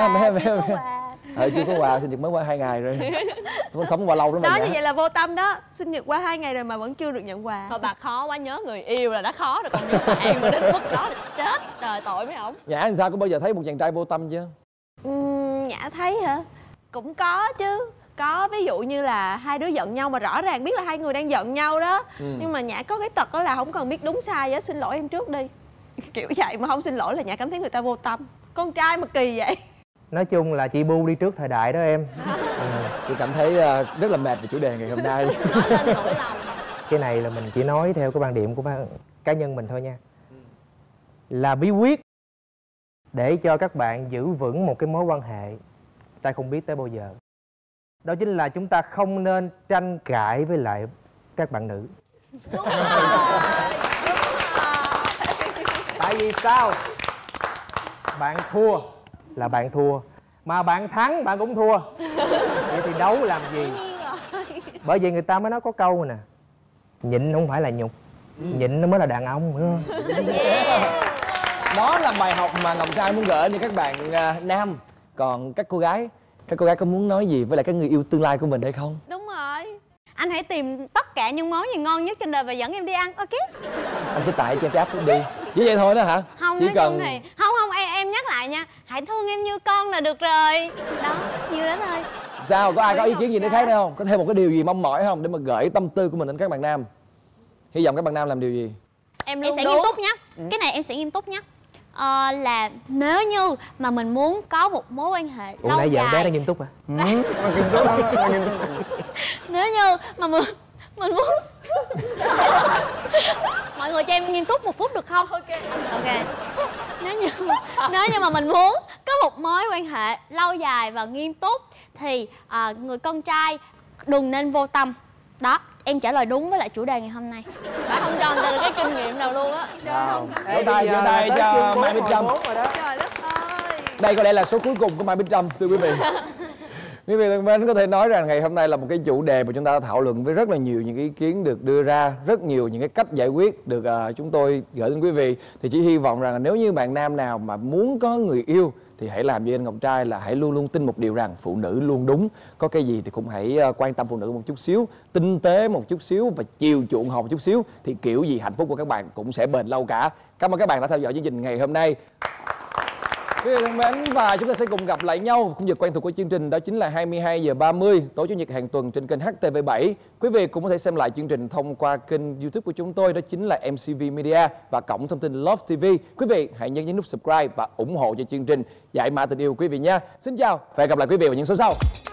má. Chưa có quà, sinh nhật mới qua 2 ngày rồi. Con sống qua lâu lắm mà. Đó như vậy là vô tâm đó. Sinh nhật qua 2 ngày rồi mà vẫn chưa được nhận quà. Thôi bà khó quá, nhớ người yêu là đã khó rồi, còn nhớ bạn mà đến mức đó là chết. Trời tội mấy ổng. Nhã làm sao có bao giờ thấy một chàng trai vô tâm chưa? Nhã thấy hả? Cũng có chứ. Có, ví dụ như là hai đứa giận nhau mà rõ ràng biết là hai người đang giận nhau đó. Nhưng mà Nhã có cái tật đó là không cần biết đúng sai á, xin lỗi em trước đi. Kiểu vậy mà không xin lỗi là Nhã cảm thấy người ta vô tâm. Con trai mà kỳ vậy. Nói chung là chị Bu đi trước thời đại đó em. Tôi cảm thấy rất là mệt về chủ đề ngày hôm nay. Nói lên nỗi lòng. Cái này là mình chỉ nói theo cái quan điểm của cá nhân mình thôi nha. Là bí quyết để cho các bạn giữ vững một cái mối quan hệ ta không biết tới bao giờ. Đó chính là chúng ta không nên tranh cãi với lại các bạn nữ. Đúng rồi. Tại vì sao? Bạn thua là bạn thua, mà bạn thắng bạn cũng thua. Vậy thì đấu làm gì? Bởi vậy người ta mới nói có câu nè, nhịn không phải là nhục, nhịn nó mới là đàn ông, hiểu không? Đó là bài học mà Ngọc Trai muốn gửi đến các bạn nam. Còn các cô gái có muốn nói gì với lại các người yêu tương lai của mình hay không? Đúng rồi. Anh hãy tìm tất cả những món gì ngon nhất trên đời và dẫn em đi ăn, ok? Anh sẽ tải cho em áp đi. Chỉ vậy thôi đó hả? Không, chỉ nói cần chung thì không em nhắc lại nha, hãy thương em như con là được rồi. Đó, nhiều đó thôi. Sao, có ai có ý kiến gì nữa khác nữa không? Có thêm một cái điều gì mong mỏi không để mà gửi tâm tư của mình đến các bạn nam? Hy vọng các bạn nam làm điều gì? Em sẽ nghiêm túc nhé. Cái này em sẽ nghiêm túc nhé. Là nếu như mà mình muốn có một mối quan hệ lâu nãy giờ dài. bé đang nghiêm túc hả? Nghiêm túc lắm, nghiêm túc. Nếu như mà mình muốn mọi người cho em nghiêm túc một phút được không? Ok. Nếu như mà mình muốn có một mối quan hệ lâu dài và nghiêm túc thì người con trai đừng nên vô tâm. Đó, em trả lời đúng với lại chủ đề ngày hôm nay. Bạn không cho người ta được cái kinh nghiệm nào luôn á. Vỗ tay cho Mai Bích Trâm. Trời đất ơi. Đây có lẽ là số cuối cùng của Mai Bích Trâm, thưa quý vị. Quý vị thân mến, có thể nói rằng ngày hôm nay là một cái chủ đề mà chúng ta đã thảo luận với rất là nhiều những ý kiến được đưa ra, rất nhiều những cái cách giải quyết được chúng tôi gửi đến quý vị. Thì chỉ hy vọng rằng nếu như bạn nam nào mà muốn có người yêu thì hãy làm như anh Ngọc Trai, là hãy luôn luôn tin một điều rằng phụ nữ luôn đúng. Có cái gì thì cũng hãy quan tâm phụ nữ một chút xíu, tinh tế một chút xíu và chiều chuộng họ một chút xíu, thì kiểu gì hạnh phúc của các bạn cũng sẽ bền lâu cả. Cảm ơn các bạn đã theo dõi chương trình ngày hôm nay. Quý vị thân mến, và chúng ta sẽ cùng gặp lại nhau khung giờ quen thuộc của chương trình, đó chính là 22h30 tối chủ nhật hàng tuần trên kênh HTV7. Quý vị cũng có thể xem lại chương trình thông qua kênh YouTube của chúng tôi, đó chính là MCV Media và cổng thông tin Love TV. Quý vị hãy nhấn nút subscribe và ủng hộ cho chương trình Giải Mã Tình Yêu quý vị nha. Xin chào và hẹn gặp lại quý vị vào những số sau.